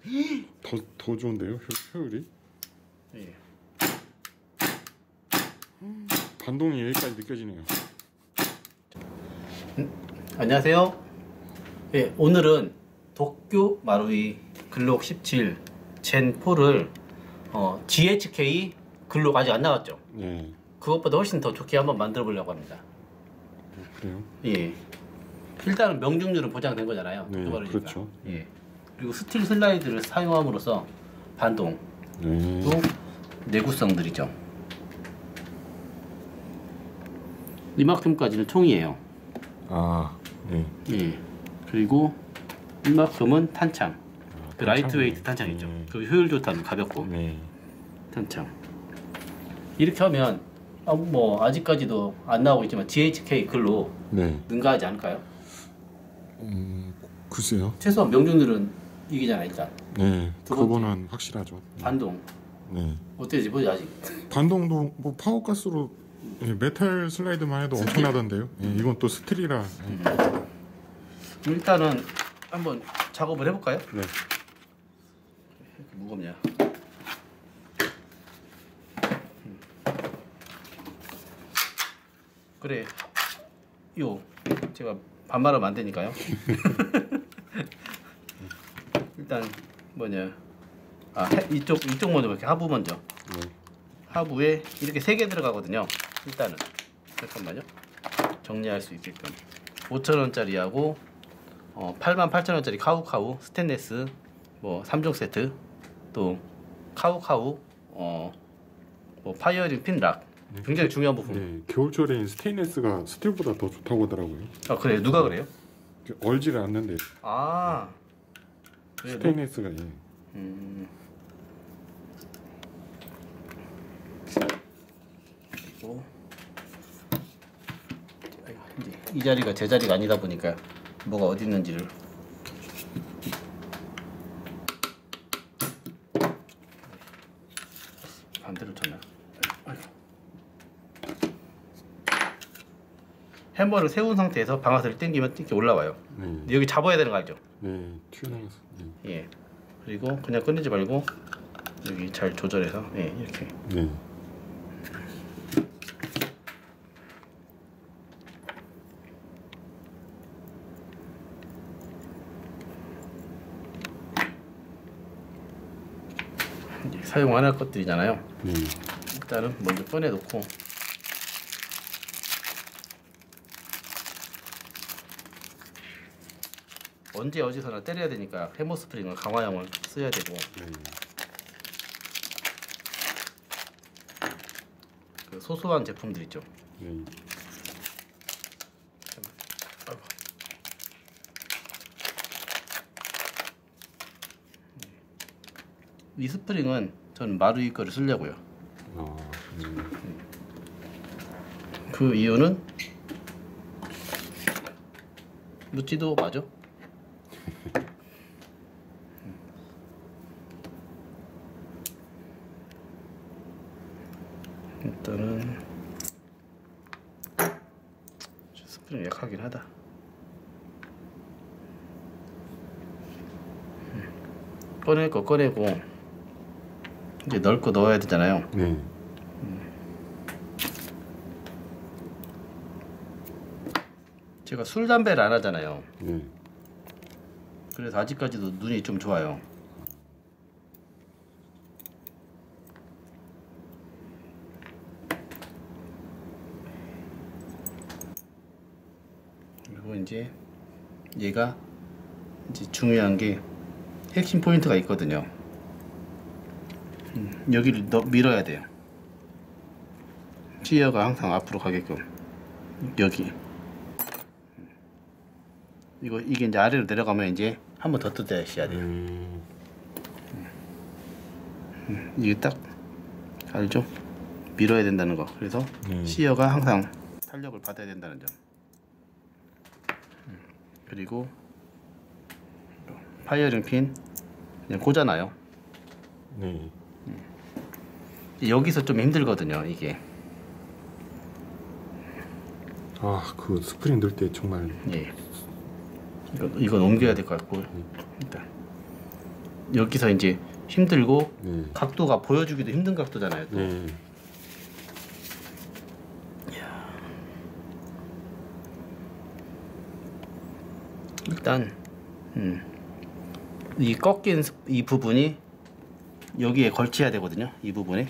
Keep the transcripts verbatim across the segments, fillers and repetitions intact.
더, 더 좋은데요? 효, 효율이? 예. 반동이 여기까지 느껴지네요. 음, 안녕하세요. 예, 오늘은 도쿄 마루이 글록 십칠 젠 포를 어, 지에이치케이 글록 아직 안 나왔죠? 네. 그것보다 훨씬 더 좋게 한번 만들어 보려고 합니다. 어, 그래요? 예. 일단은 명중률은 보장된 거잖아요. 네, 그렇죠. 예. 그리고 스틸 슬라이드를 사용함으로써 반동, 네. 또 내구성들이죠. 이만큼까지는 통이에요. 아, 네. 예. 그리고 이만큼은 탄창. 아, 그 라이트웨이트 탄창이죠. 네. 그 효율 좋다는 가볍고 네. 탄창. 이렇게 하면 아, 뭐 아직까지도 안 나오고 있지만 지에이치케이 글로 네. 능가하지 않을까요? 음, 글쎄요. 최소한 명중률은 이기잖아 일단. 네. 두 번째. 그거는 확실하죠. 네. 반동. 네. 어때지 보자 아직. 반동도 뭐 파워가스로 예, 메탈 슬라이드만 해도 스틸. 엄청나던데요. 예, 이건 또 스틸이라. 예. 일단은 한번 작업을 해볼까요? 네. 이렇게 무겁냐? 그래. 요 제가 반말하면 안 되니까요. 일단 뭐냐? 아 해, 이쪽 이쪽 먼저 이렇게 하부 먼저. 네. 하부에 이렇게 세 개 들어가거든요. 일단은 잠깐만요. 정리할 수 있게끔 오천 원짜리하고 어, 팔만 팔천 원짜리 카우카우 스테인레스 뭐 삼 종 세트 또 카우카우 어, 뭐 파이어링 핀락 네. 굉장히 중요한 부분. 네. 겨울철엔 스테인레스가 스틸보다 더 좋다고 하더라고요. 아 그래요? 누가 그래요? 얼지를 않는데 아 그래요? 스테인레스가 예. 음. 그리고 이제 이 자리가 제 자리가 아니다 보니까 뭐가 어디 있는지를 반대로 쳤나? 해머를 세운 상태에서 방아쇠를 당기면 이렇게 올라와요. 네. 여기 잡아야 되는 거 알죠? 네. 튀어나와서. 네. 예. 그리고 그냥 꺼내지 말고 여기 잘 조절해서 예 이렇게. 네. 이제 사용 안 할 것들이잖아요. 네. 일단은 먼저 꺼내 놓고 언제 어디서나 때려야 되니까 해머 스프링은 강화형을 써야 되고 네. 그 소소한 제품들 있죠. 네. 이 스프링은 저는 마루이 거를 쓰려고요. 아, 음. 그 이유는 묻지도 맞아. 일단은 스프링 약하긴 하다. 꺼낼 거 꺼내고 이제 넣을 거 넣어야 되잖아요. 네. 제가 술 담배를 안 하잖아요. 네. 그래서 아직까지도 눈이 좀 좋아요. 그리고 이제 얘가 이제 중요한 게 핵심 포인트가 있거든요. 음, 여기를 넣, 밀어야 돼요. 시야가 항상 앞으로 가게끔 여기. 이거 이게 이제 아래로 내려가면 이제 한 번 더 뜯어야 돼요. 음. 음, 이게 딱 알죠? 밀어야 된다는 거. 그래서 음. 시야가 항상 탄력을 받아야 된다는 점. 음, 그리고 파이어링 핀 그냥 꽂아놔요. 네. 여기서 좀 힘들거든요, 이게. 아, 그 스프링 넣을 때 정말. 예. 이거 이거 옮겨야 될 것 같고 일단 여기서 이제 힘들고 네. 각도가 보여주기도 힘든 각도잖아요. 또. 네. 일단 음, 이 꺾인 이 부분이 여기에 걸쳐야 되거든요. 이 부분에.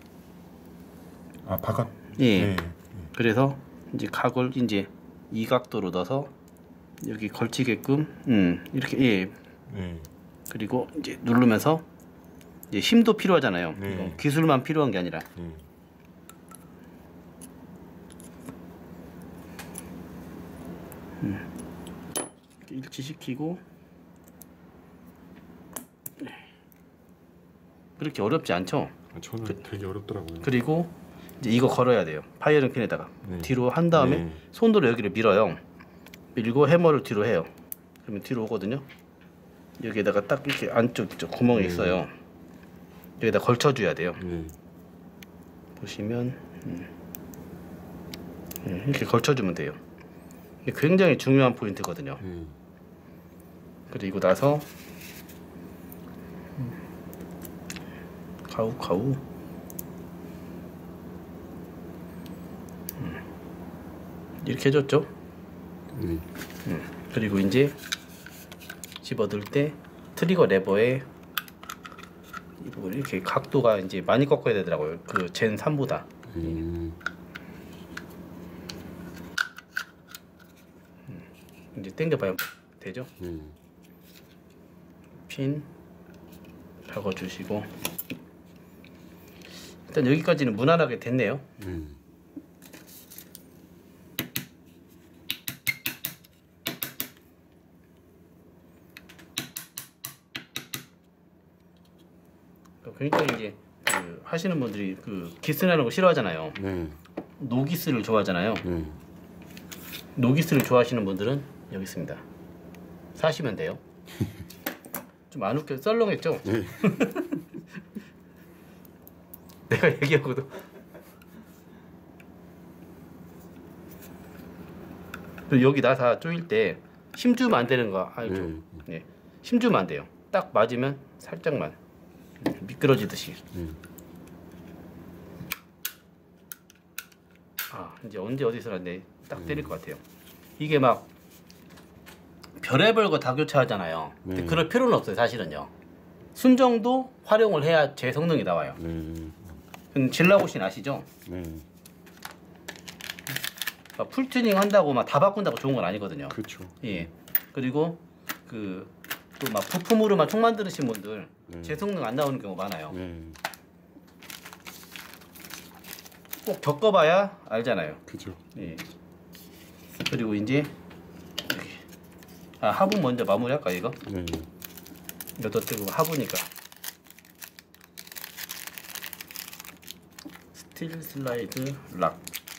아 바깥. 예. 네. 그래서 이제 각을 이제 이 각도로 넣어서 여기 걸치게끔 음, 이렇게 예. 네. 그리고 이제 누르면서 이제 힘도 필요하잖아요. 네. 이거 기술만 필요한 게 아니라. 네. 음. 일치시키고 그렇게 어렵지 않죠? 저는 그, 되게 어렵더라고요. 그리고 이제 이거 걸어야 돼요. 파이어링 핀에다가 네. 뒤로 한 다음에 네. 손으로 여기를 밀어요. 밀고 해머를 뒤로 해요. 그러면 뒤로 오거든요. 여기에다가 딱 이렇게 안쪽 있죠. 구멍이 네. 있어요. 여기다 걸쳐줘야 돼요. 네. 보시면 음. 이렇게 걸쳐주면 돼요. 이게 굉장히 중요한 포인트거든요. 네. 그리고 나서 가우 가우 음. 이렇게 해줬죠. 네. 음. 그리고 이제 집어들 때 트리거 레버에 이 부분 이렇게 각도가 이제 많이 꺾어야 되더라고요. 그 젠 삼보다. 음. 음. 이제 당겨봐요. 되죠? 네. 핀 박아주시고 일단 여기까지는 무난하게 됐네요. 음. 그러니까 이제 그 하시는 분들이 그 기스나는 거 싫어하잖아요. 네. 노기스를 좋아하잖아요. 네. 노기스를 좋아하시는 분들은 여기 있습니다. 사시면 돼요. 좀 안 웃겨 썰렁했죠? 네. 내가 얘기하고도 여기 나사 조일 때 힘주면 안 되는 거 알죠? 네. 네. 힘주면 안 돼요. 딱 맞으면 살짝만 미끄러지듯이. 네. 아 이제 언제 어디서 났네 딱 때릴 것 같아요. 이게 막 별의별 거 다 교체하잖아요. 근데 네. 그럴 필요는 없어요. 사실은요. 순정도 활용을 해야 제 성능이 나와요. 네. 음, 질라고신 아시죠? 네. 막 풀튜닝 한다고 막 다 바꾼다고 좋은 건 아니거든요. 그렇죠. 예. 그리고 그 또 막 부품으로만 총 만드신 분들 네. 제 성능 안 나오는 경우 많아요. 네. 꼭 겪어봐야 알잖아요. 그죠. 예. 그리고 이제 아 하부 먼저 마무리할까 이거? 네. 여덟 뜨고 하부니까 스틸 슬라이드 락.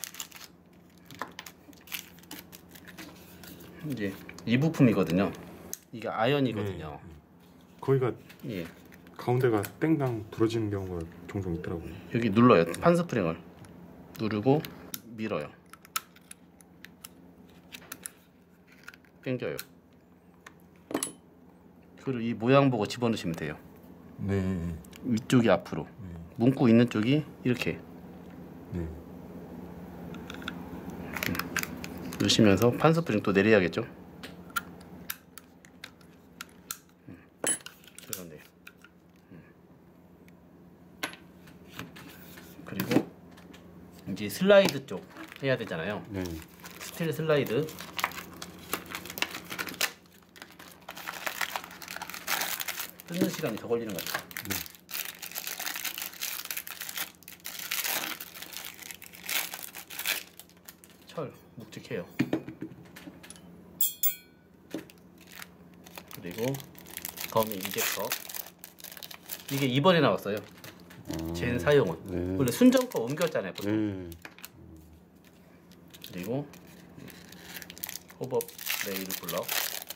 이제 이 부품이거든요. 이게 아연이거든요. 네. 거기가 예. 가운데가 땡당 부러지는 경우가 종종 있더라고요. 여기 눌러요. 판 스프링을 누르고 밀어요. 당겨요. 그리고 이 모양 보고 집어넣으시면 돼요. 네. 위쪽이 앞으로, 네. 문구 있는 쪽이 이렇게 네. 넣으시면서 판 스프링 또 내려야겠죠. 음, 그런데 음. 그리고 이제 슬라이드 쪽 해야 되잖아요. 네. 스틸 슬라이드. 뜯는 시간이 더 걸리는 것 같아요. 네. 철 묵직해요. 그리고 더미 이젝터. 이게 이번에 나왔어요. 아, 젠 사용은. 네. 원래 순정 거 옮겼잖아요. 네. 그리고 호법 레일 블럭.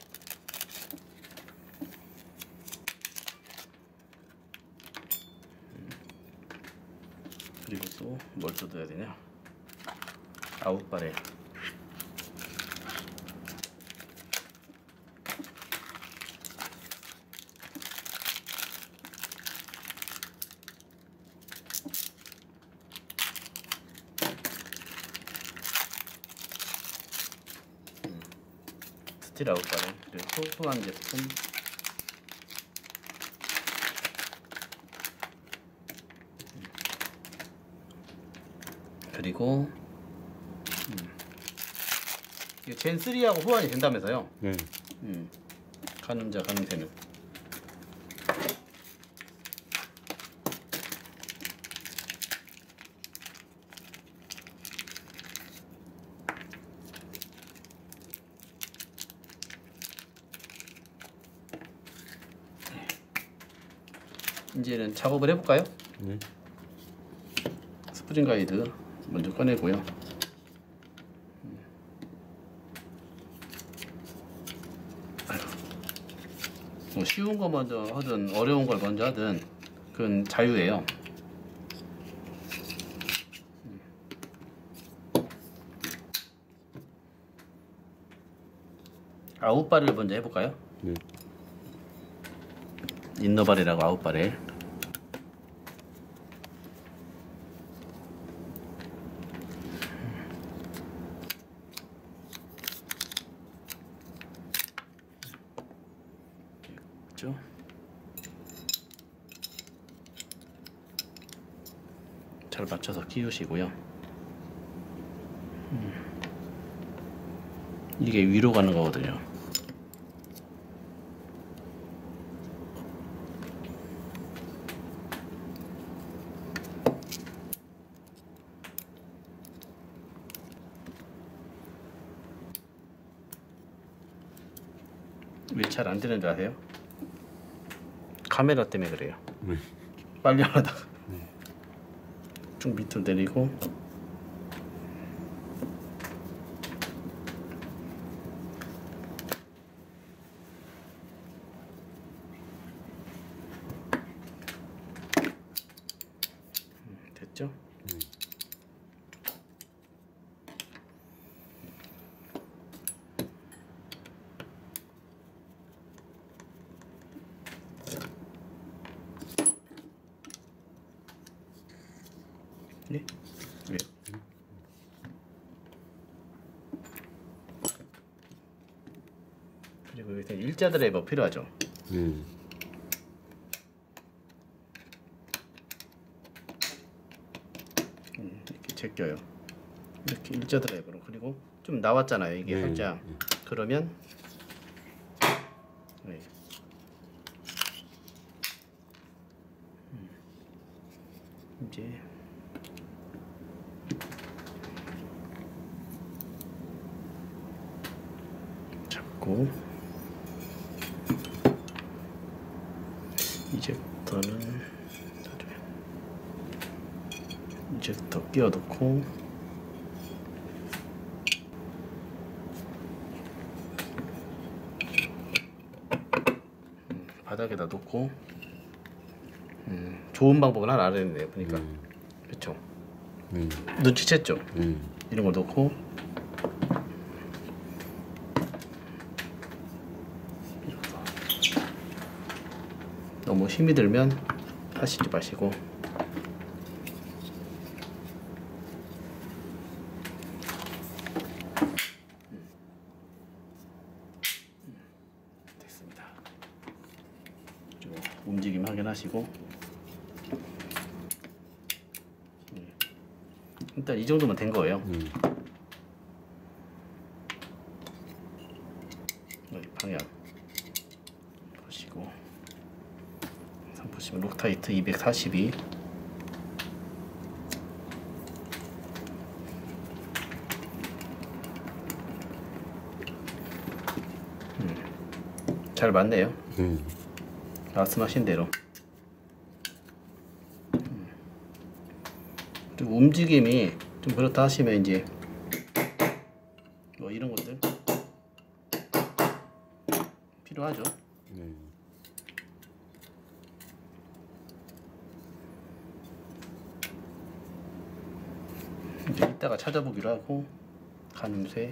그리고 또 뭘 뜯어야 되냐? 아웃바렐. 스틸 아웃 바렐 그리고 소소한 제품. 그리고 음. 이게 젠 쓰리하고 호환이 된다면서요? 네. 음. 가늠자 가늠쇠는. 이제는 작업을 해볼까요? 네. 스프링 가이드 먼저 꺼내고요. 뭐 쉬운 거 먼저 하든 어려운 걸 먼저 하든 그건 자유예요. 아웃바렐 먼저 해볼까요? 네. 인너바렐하고 아웃바렐. 잘 맞춰서 끼우시고요. 음. 이게 위로 가는 거거든요. 왜 잘 안 되는 줄 아세요? 카메라 때문에 그래요. 네. 빨리 하다가 네. 쭉 밑으로 내리고 음, 됐죠? 네. 네? 왜? 그리고 여기서 일자 드라이버 필요하죠? 네. 음, 이렇게 제껴요. 이렇게 일자 드라이버로. 그리고 좀 나왔잖아요, 이게 네. 살짝. 네. 그러면 네. 음, 이제 잡고 이제부터는 이제부터 끼워 넣고 음, 바닥에다 놓고 음, 좋은 방법은 하나 알아냈네요. 보니까 음. 그렇죠. 음. 눈치챘죠. 음. 이런 거 넣고 너무 힘이 들면 하시지 마시고 됐습니다. 그리고 움직임 확인하시고 일단 이 정도면 된 거예요. 음. 여기 방향 보시고 보시면 록타이트 이백사십이 음, 잘 맞네요. 음. 말씀하신 대로. 음. 그리고 움직임이 좀 그렇다 하시면 이제 뭐 이런 것들 필요하죠. 네. 이제 이따가 찾아보기로 하고 가늠쇠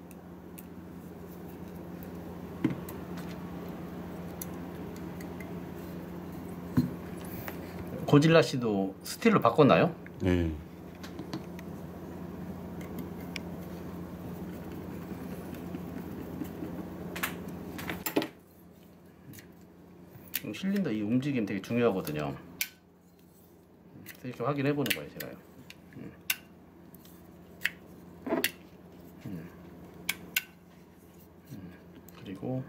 고질라 씨도 스틸로 바꿨나요? 네. 지금 실린더 이 움직임 되게 중요하거든요. 그래서 이렇게 확인해 보는 거예요, 제가요. 음. 음. 음. 그리고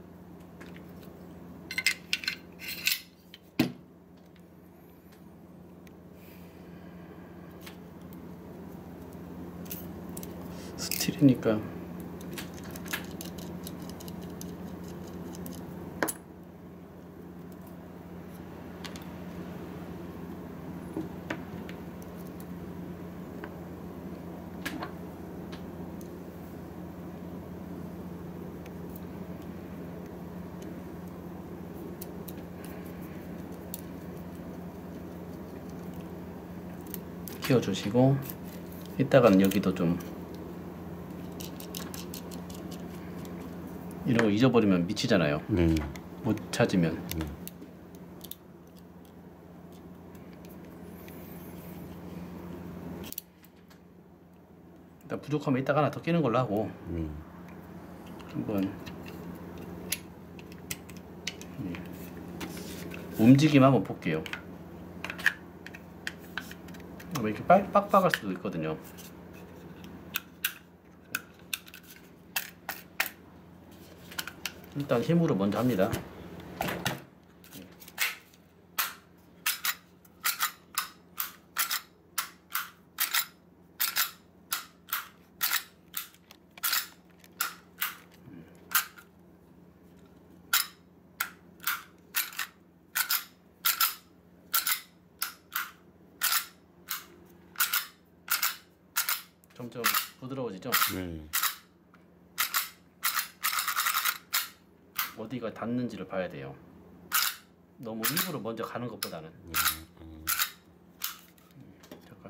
스틸이니까 끼워주시고, 이따가는 여기도 좀 이런 거 잊어버리면 미치잖아요. 네. 못 찾으면. 네. 일단 부족하면 이따가 하나 더 끼는 걸로 하고 네. 한번 움직임 한번 볼게요. 이렇게 빡, 빡빡할 수도 있거든요. 일단 힘으로 먼저 합니다. 점점 부드러워지죠? 네. 어디가 닿는지를 봐야 돼요. 너무 일부러 먼저 가는 것보다는. 네. 음. 잠깐.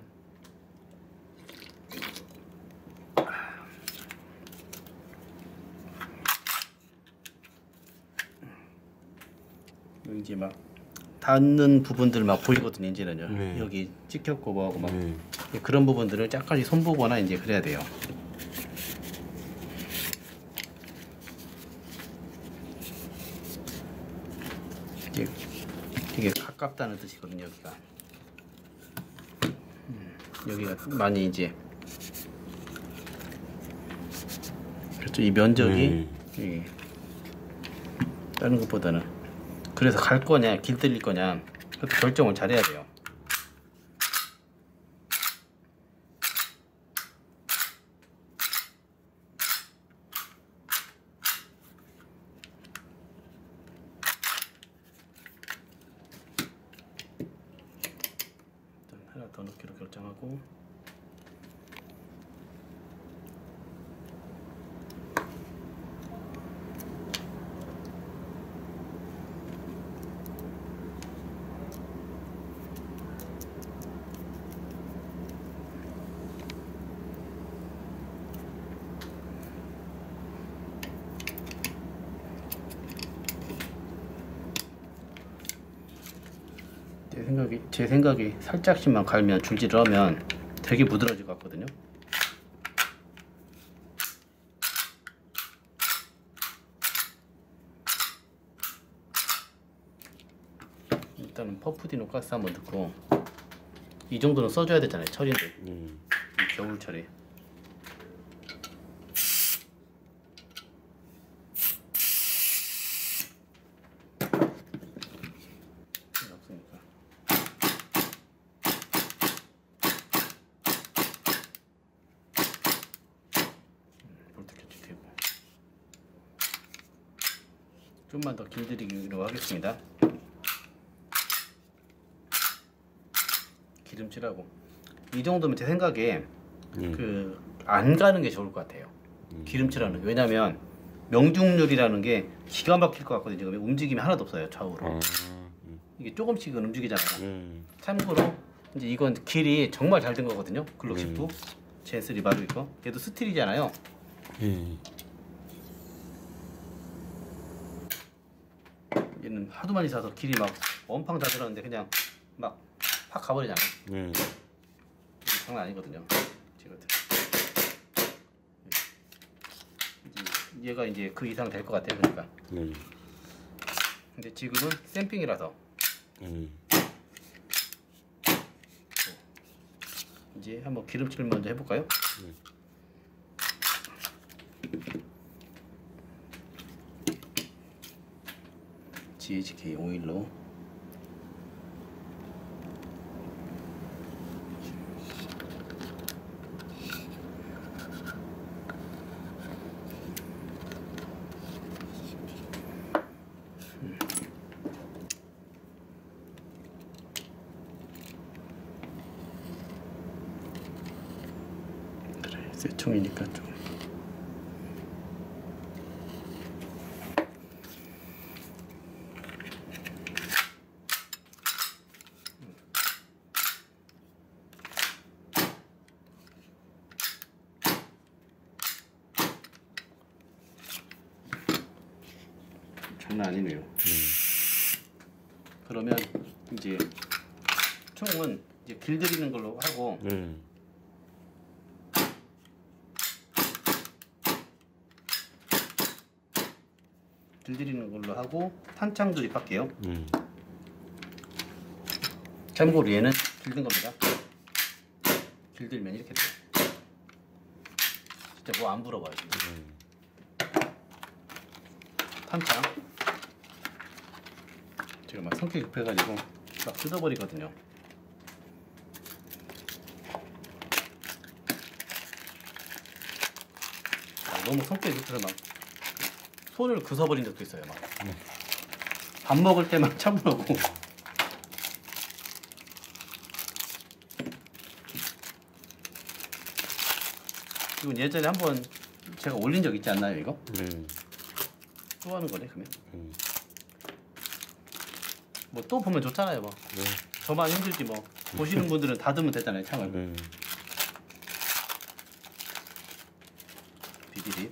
이제 막 닿는 부분들 막 보이거든요. 이제는요. 네. 여기 찍혔고 뭐하고 막 네. 그런 부분들을 약간씩 손보거나 이제 그래야 돼요. 이게 되게 가깝다는 뜻이거든요. 여기가 음, 여기가 많이 이제 그렇죠. 이 면적이 네. 이, 다른 것보다는 그래서 갈 거냐 길들일 거냐 그것도 결정을 잘해야 돼요. 하나 더 넣기로 결정하고 제 생각이 제 생각이 살짝씩만 갈면 줄질을 하면 되게 부드러워질 것 같거든요. 일단은 퍼프디노 가스 한번 넣고 이 정도는 써줘야 되잖아요. 철인데 음. 이 겨울철에. 없으니까. 볼트 교체되고 좀만 더 길들이기로 하겠습니다. 기름칠하고 이 정도면 제 생각에 네. 그 안 가는 게 좋을 것 같아요. 음. 기름칠하는 게. 왜냐면 명중률이라는 게 기가 막힐 것 같거든요. 지금 움직임이 하나도 없어요. 좌우로. 아. 음. 이게 조금씩은 움직이잖아요. 네. 참고로 이제 이건 길이 정말 잘 된 거거든요. 글록십도 네. 제쓰리 마루 이거. 얘도 스틸이잖아요. 네. 얘는 하도 많이 사서 길이 막 원팡 다 들었는데 그냥 막 팍 가버리잖아요. 네. 이게 장난 아니거든요. 지금들. 이제 얘가 이제 그 이상 될 것 같아요. 그러니까 네. 근데 지금은 샘핑이라서 음. 이제 한번 기름칠을 먼저 해볼까요? 네. 지에이치케이 오일로 세총이니까 좀 장난 아니네요. 음. 그러면 이제 총은 이제 길들이는 걸로 하고 음. 길들이는 걸로 하고 탄창 조립할게요. 음. 참고로 얘는 길든 겁니다. 길들면 이렇게 돼요. 진짜 뭐 안 불어봐요 지금. 음. 탄창 제가 막 성격이 급해가지고 막 뜯어버리거든요. 아, 너무 성격이 급해서 막 손을 그서버린 적도 있어요. 막 밥 먹을 때만 참으라고. 이건 예전에 한번 제가 올린 적 있지 않나요 이거? 네. 또 하는 거네 그러면? 음. 뭐 또 보면 좋잖아요 뭐. 네. 저만 힘들지 뭐. 보시는 분들은 닫으면 되잖아요 창을. 네. 비비리.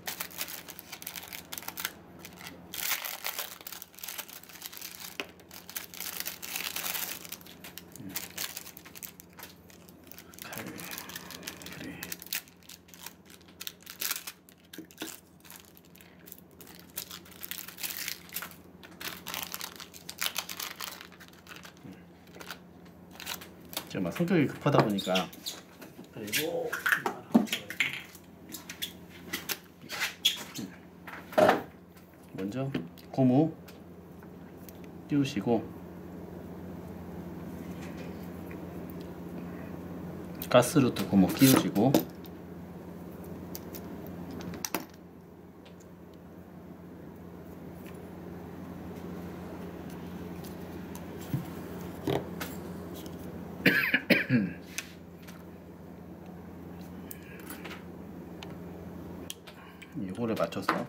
음. 칼. 그래. 제가 막 성격이 급하다 보니까 그리고 먼저 고무 띄우시고 가스루트 고무 끼우시고 이 홀에 맞춰서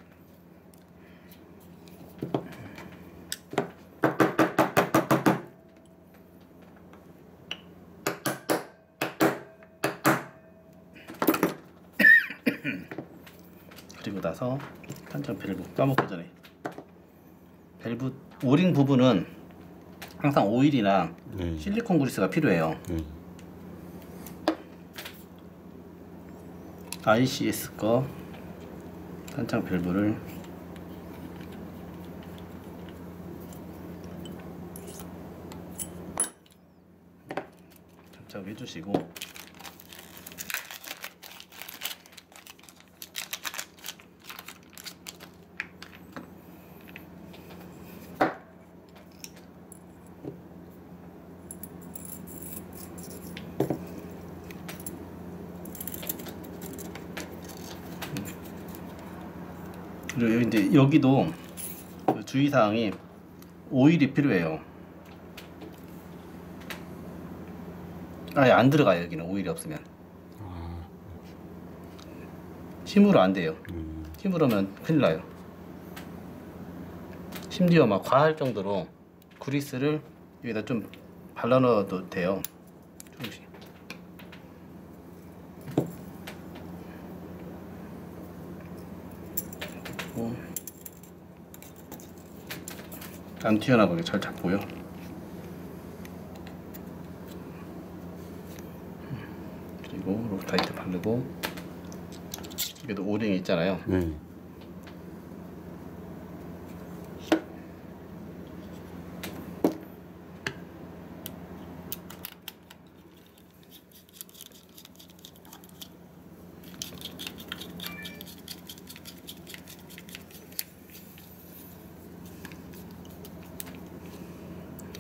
그리고 나서 탄창 밸브 까먹기 전에 밸브 오링 부분은 항상 오일이나 네. 실리콘 그리스가 필요해요. 네. 아이씨에스 거 탄창 밸브를 장착해 주시고 그리고 이제 여기도 주의사항이 오일이 필요해요. 아예 안 들어가요. 여기는 오일이 없으면 아. 힘으로 안 돼요. 음. 힘으로 하면 큰일 나요. 심지어 막 과할 정도로 그리스를 여기다 좀 발라 넣어도 돼요. 조금씩. 안 튀어나오게 잘 잡고요. 그리고 록타이트 바르고 여기도 오링이 있잖아요. 네.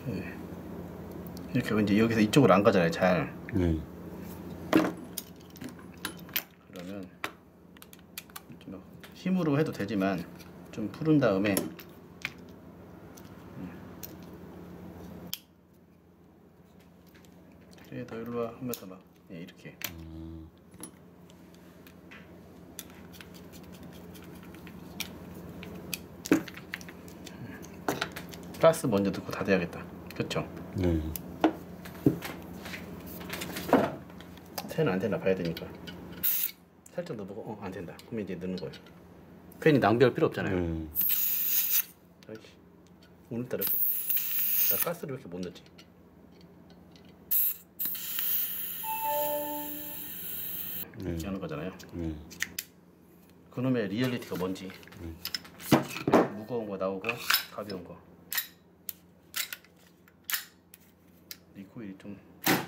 네. 이렇게 이제 여기서 이쪽으로 안 가잖아요, 잘. 네. 그러면 좀 힘으로 해도 되지만 좀 풀은 다음에 그래 더 일로 와 하면서 막 네, 이렇게. 음. 가스 먼저 넣고 닫아야겠다. 그렇죠? 네. 새는 안 되나 봐야 되니까. 살짝 넣어보고 어 안 된다. 그러면 이제 넣는 거예요. 괜히 낭비할 필요 없잖아요. 네. 아이씨, 오늘따라 이렇게 나 가스를 왜 이렇게 못 넣지? 네. 이렇게 하는 거잖아요. 네. 그놈의 리얼리티가 뭔지. 네. 무거운 거 나오고 가벼운 거. 리코일이 좀.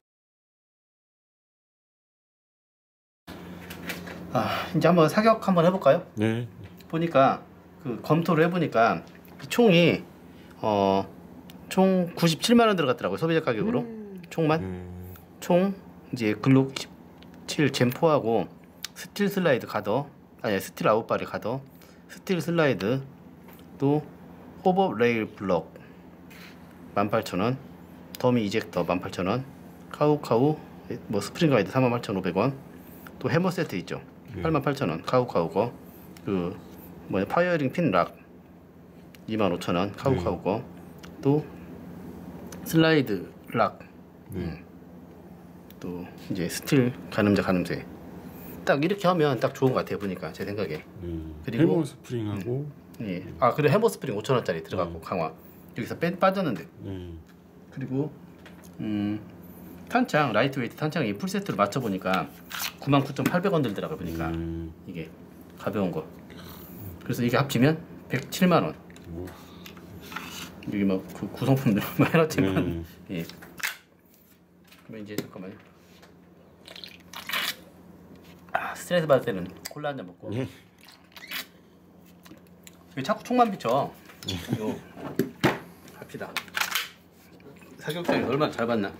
아 이제 한번 사격 한번 해볼까요? 네. 보니까 그 검토를 해보니까 이 총이 어 총 구십칠만 원 들어갔더라고요, 소비자 가격으로. 음. 총만. 음. 총 이제 글록 십칠 젠포하고 스틸 슬라이드 가더, 아니 스틸 아웃바리 가더, 스틸 슬라이드, 또 호버 레일 블럭 만 팔천 원, 더미 이젝터 만 팔천 원, 카우카우 뭐 스프링 가이드 사만 팔천오백 원, 또 해머 세트 있죠. 네. 팔만 팔천 원 카우카우 거, 그 뭐냐 파이어링 핀 락 이만 오천 원 카우카우 거, 또 슬라이드 락, 네. 음. 또 이제 스틸 가늠자 가늠쇠. 딱 이렇게 하면 딱 좋은 것 같아요, 보니까 제 생각에. 네. 그리고- 해머 스프링하고 예. 아 그리고 해머 스프링 오천 원짜리 들어가고 음. 강화 여기서 빼 빠졌는데. 네. 그리고 음 탄창 라이트 웨이트 창이 풀세트로 맞춰 보니까 구만 구천팔백 원 들더라고요, 보니까. 음. 이게 가벼운 거. 그래서 이게 합치면 백칠만 원. 뭐. 여기 막그 구성품들 많이 해놨지만. 네. 예. 그러면 이제 잠깐만요. 아 스트레스 받을 때는 콜라 한 잔 먹고. 네. 왜 자꾸 총만 비쳐? 이거 합시다. 사격장이 얼마나 잘 봤나?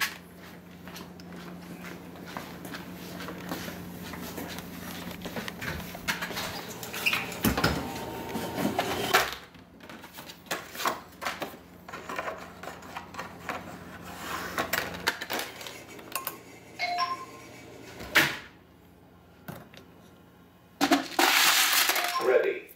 Ready.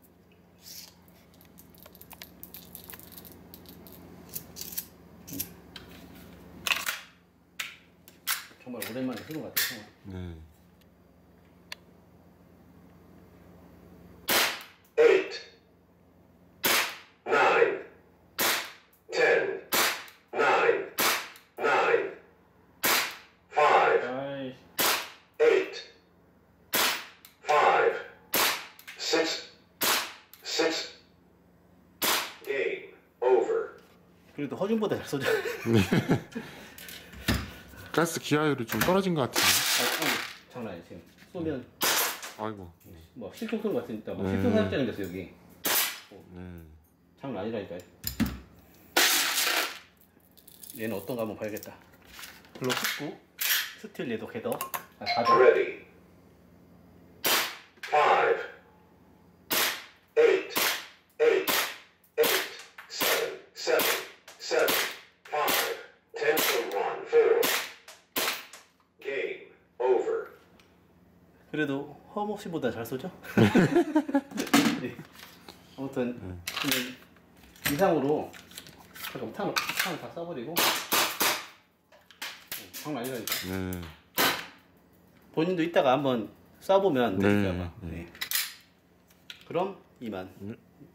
정말 오랜만에 쓰는 것 같아요. 네. Eight. Nine. Ten. Nine. Nine. Five. 아이, Eight. Five. Six. Six. Game over. 그래도 허준보다 잘 쏘죠. 가스 기하율이 좀 떨어진 것 같아요. 아, 장난 아니에요 지금. 쏘면 아이고. 뭐 실종 쏜것 같으니까 막 음. 실종 사격장이 됐어 여기. 네. 장난 아니라니까요. 얘는 어떤가 한번 봐야겠다. 글로 십구 스틸 얘도 개더. 아 가더. Ready. Five. Eight. Eight. Eight. Seven. Seven. Seven. Five. Ten to one. Four. Game over. 그래도 허목 씨보다 잘 쏘죠? 네. 아무튼 그냥 이상으로 잠깐 탄, 탄을 다 쏴버리고. 어, 장난 아니라니까. 네. 본인도 이따가 한번 쏴보면 네, 되니까. 네. 네. 그럼 이만. 네.